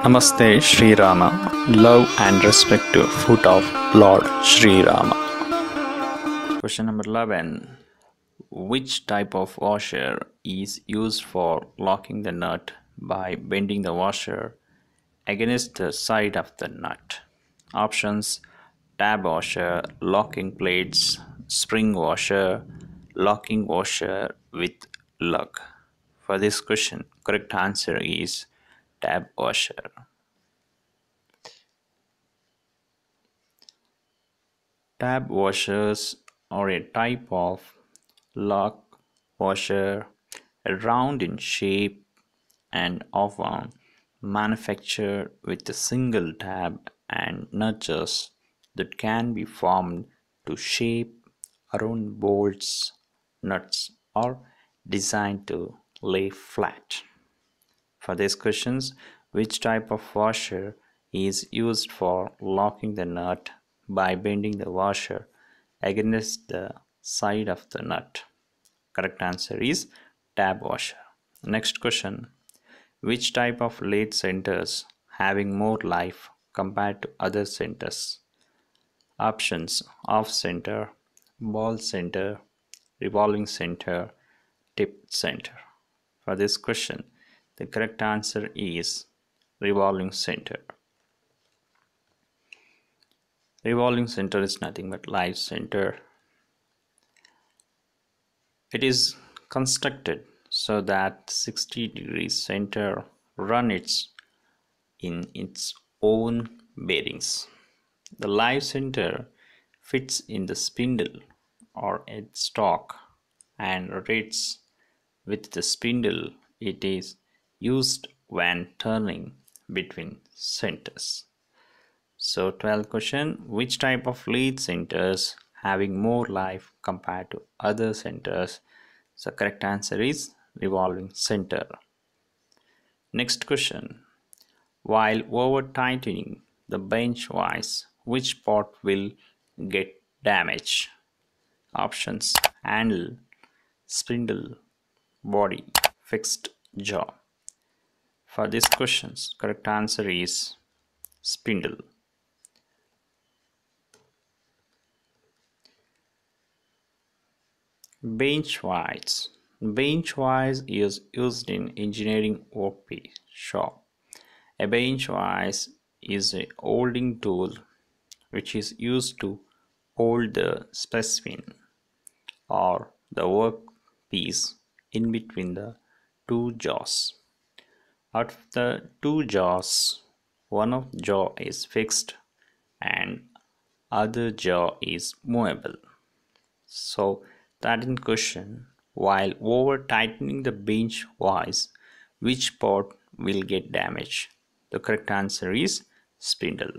Namaste Sri Rama. Love and respect to foot of Lord Sri Rama. Question number 11. Which type of washer is used for locking the nut by bending the washer against the side of the nut? Options: tab washer, locking plates, spring washer, locking washer with lug. For this question, correct answer is tab washer. Tab washers are a type of lock washer, round in shape and often manufactured with a single tab and notches that can be formed to shape around bolts, nuts, or designed to lay flat. For these questions, which type of washer is used for locking the nut by bending the washer against the side of the nut? Correct answer is tab washer. Next question. Which type of lathe centers having more life compared to other centers? Options: off center, ball center, revolving center, tip center. For this question, the correct answer is revolving center. Revolving center is nothing but live center. It is constructed so that 60 degrees center runs in its own bearings. The live center fits in the spindle or headstock and rotates with the spindle. It is used when turning between centers. So 12th question, which type of lathe centers having more life compared to other centers? So correct answer is revolving center. Next question, while over tightening the bench vise, which part will get damaged? Options: handle, spindle, body, fixed jaw. For these questions, correct answer is spindle. Bench vise. Bench vise is used in engineering workshop. A bench vise is a holding tool which is used to hold the specimen or the workpiece in between the two jaws. Out of the two jaws, one of the jaw is fixed and other jaw is movable. So that in question, while over tightening the bench vise, which part will get damaged? The correct answer is spindle.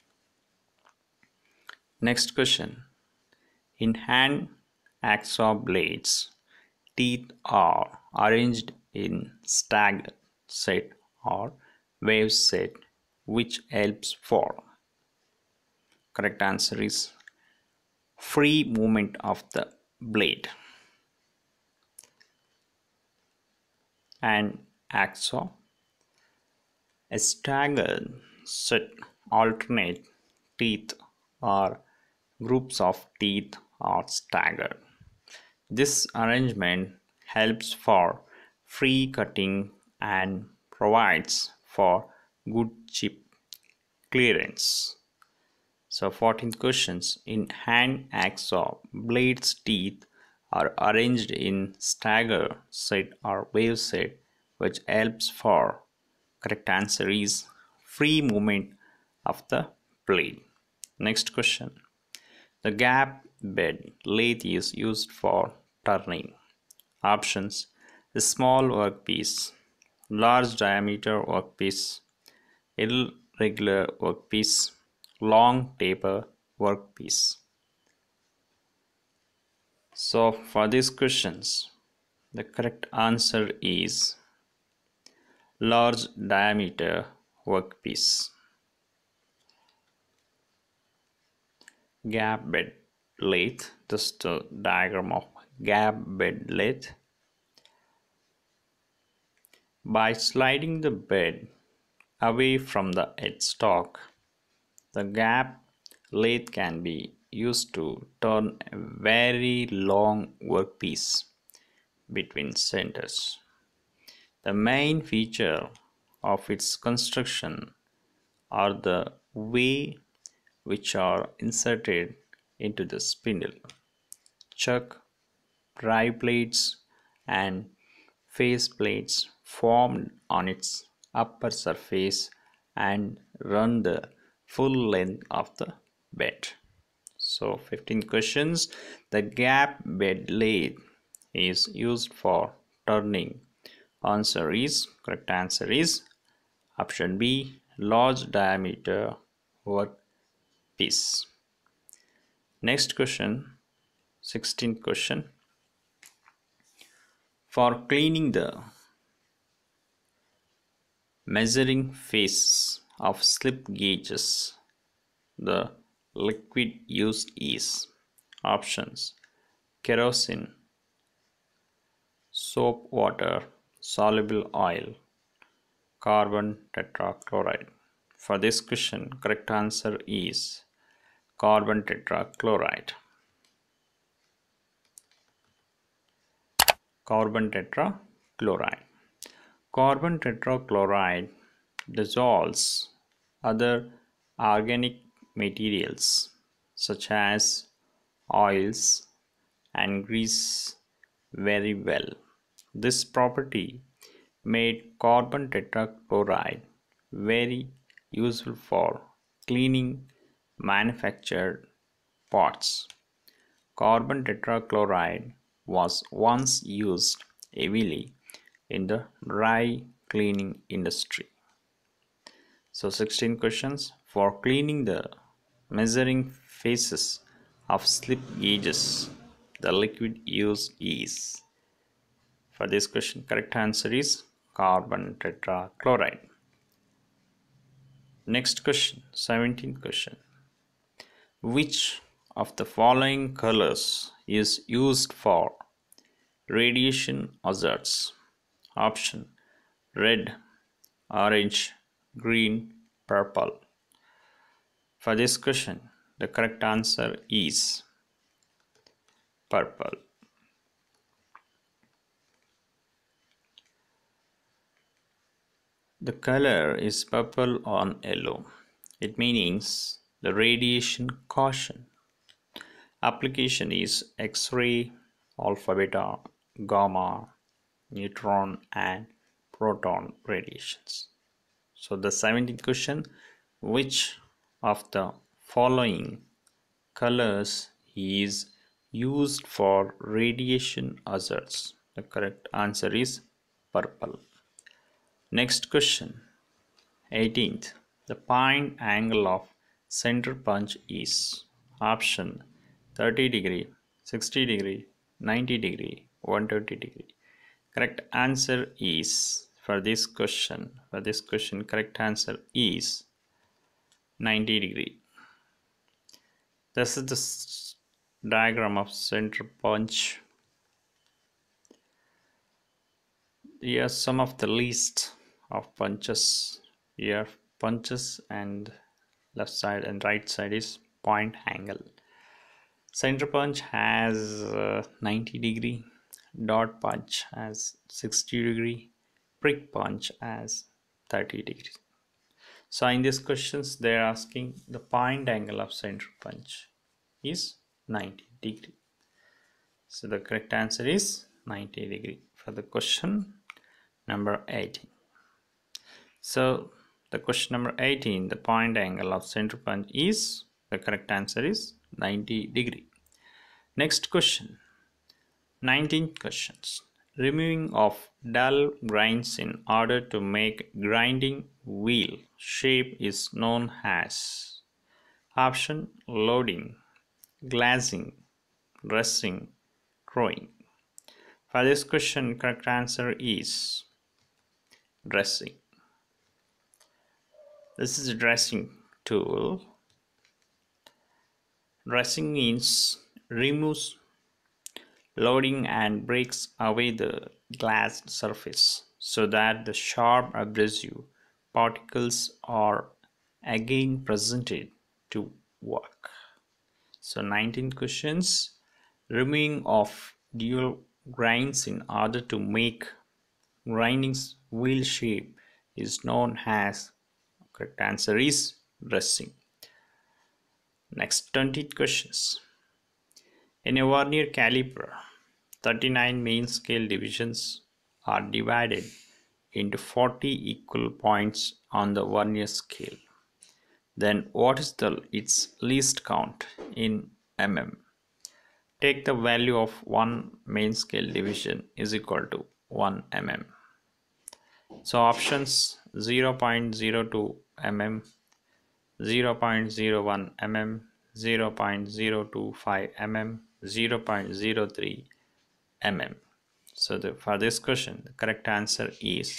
Next question. In hand hacksaw blades, teeth are arranged in staggered set or wave set, which helps for? Correct answer is free movement of the blade. And hacksaw, a staggered set alternate teeth or groups of teeth are staggered. This arrangement helps for free cutting and provides for good chip clearance. So 14th questions, in hand hacksaw blades teeth are arranged in stagger set or wave set, which helps for? Correct answer is free movement of the blade. Next question, the gap bed lathe is used for turning. Options: a small workpiece, large diameter workpiece, irregular workpiece, long taper workpiece. So for these questions, the correct answer is large diameter workpiece. Gap bed lathe, this is the diagram of gap bed lathe. By sliding the bed away from the headstock. The gap lathe can be used to turn a very long workpiece between centers. The main feature of its construction are the way which are inserted into the spindle, chuck, drive plates, and face plates formed on its upper surface and run the full length of the bed. So 15 questions. The gap bed lathe is used for turning. Correct answer is option B, large diameter workpiece. Next question, 16th question. For cleaning the measuring face of slip gauges, the liquid used is options kerosene, soap water, soluble oil, carbon tetrachloride. For this question, correct answer is carbon tetrachloride. Carbon tetrachloride. Carbon tetrachloride dissolves other organic materials such as oils and grease very well. This property made carbon tetrachloride very useful for cleaning manufactured pots. Carbon tetrachloride was once used heavily in the dry cleaning industry. So 16 questions. For cleaning the measuring faces of slip gauges, the liquid used is. For this question, correct answer is carbon tetrachloride. Next question, 17th question. Which of the following colors is used for radiation hazards? Option red, orange, green, purple. For this question, the correct answer is purple. The color is purple on yellow. It means the radiation caution. Application is X-ray, alpha, beta, gamma, neutron and proton radiations. So the 17th question, which of the following colors is used for radiation hazards? The correct answer is purple. Next question, 18th. The point angle of center punch is option 30 degree, 60 degree, 90 degree, 120 degree. Correct answer is for this question, correct answer is 90 degree. This is the diagram of center punch. Here some of the list of punches. Here punches and left side and right side is point angle. Center punch has 90 degree, dot punch has 60 degree, prick punch has 30 degree. So in these questions they are asking the point angle of center punch is 90 degree. So the correct answer is 90 degree for the question number 18. So the question number 18, the point angle of center punch is, the correct answer is 90 degree. Next question, 19th questions. Removing of dull grains in order to make grinding wheel shape is known as option loading, glazing, dressing, drawing. For this question, correct answer is dressing. This is a dressing tool. Dressing means removes loading and breaks away the glazed surface so that the sharp abrasive particles are again presented to work. So 19 questions. Removing of dual grinds in order to make grinding's wheel shape is known as, correct answer is, dressing. Next 20 questions. In a vernier caliper, 39 main scale divisions are divided into 40 equal points on the vernier scale. Then what is its least count in mm? Take the value of one main scale division is equal to 1 mm. So options 0.02 mm, 0.01 mm, 0.025 mm, 0.03 mm. So for this question, the correct answer is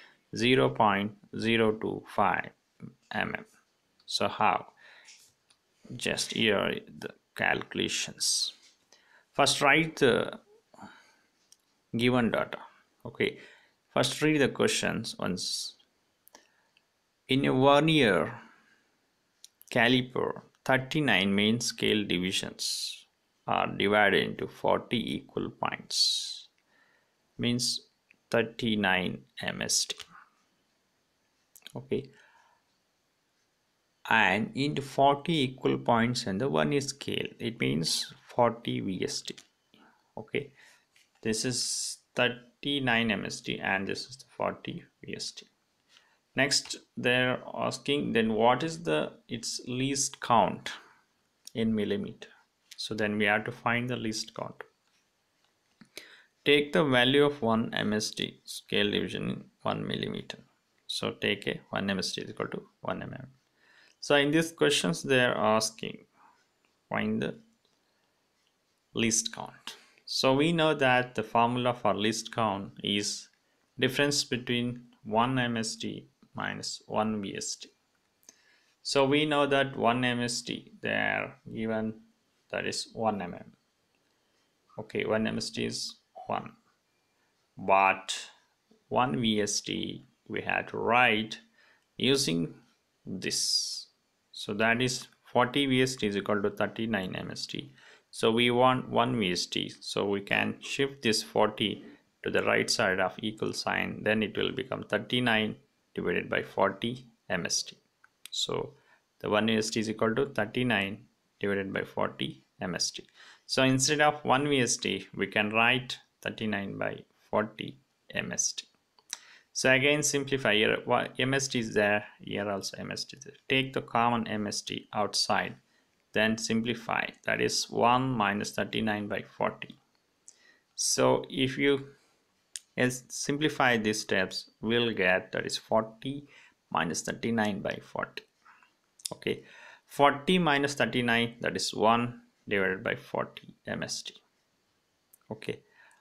0.025 mm. So how? Just here the calculations. First write the given data. Okay. First read the questions once. In a vernier caliper, 39 main scale divisions are divided into 40 equal points. Means 39 MST. Okay. And into 40 equal points in the vernier scale, it means 40 VST. Okay. This is 39 MST and this is the 40 VST. Next, they're asking then what is its least count in millimeter. So then we have to find the least count. Take the value of 1 MST scale division in 1 millimeter. So take a 1 MST is equal to 1 mm. So in these questions they are asking find the least count. So we know that the formula for least count is difference between 1 MST minus 1 VST. So we know that 1 MST they are given, that is 1 mm. Okay, 1 MST is 1, but 1 VST we had to write using this. So that is 40 VST is equal to 39 MST. So we want 1 VST, so we can shift this 40 to the right side of equal sign, then it will become 39 divided by 40 MST. So the 1 VST is equal to 39 divided by 40 MST. So instead of 1 VST we can write 39 by 40 MST. So again simplify, here MST is there, here also MST is there. Take the common MST outside, then simplify, that is 1 minus 39 by 40. So if you simplify these steps, we'll get that is 40 minus 39 by 40. Okay, 40 minus 39, that is 1 divided by 40 MST. Okay,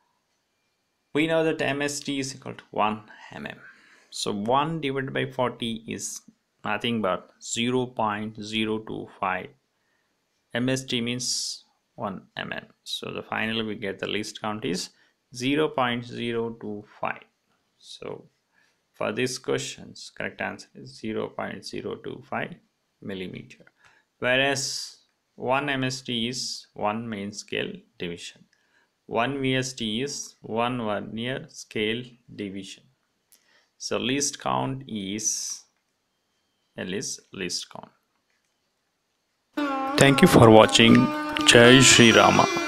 we know that MST is equal to 1 mm. So 1 divided by 40 is nothing but 0.025. MST means 1 mm. So the finally we get the least count is 0.025. So for these questions, correct answer is 0.025 millimeter. Whereas 1 MST is 1 main scale division. 1 VST is 1 vernier scale division. So least count is least count. Thank you for watching. Jai Shri Rama.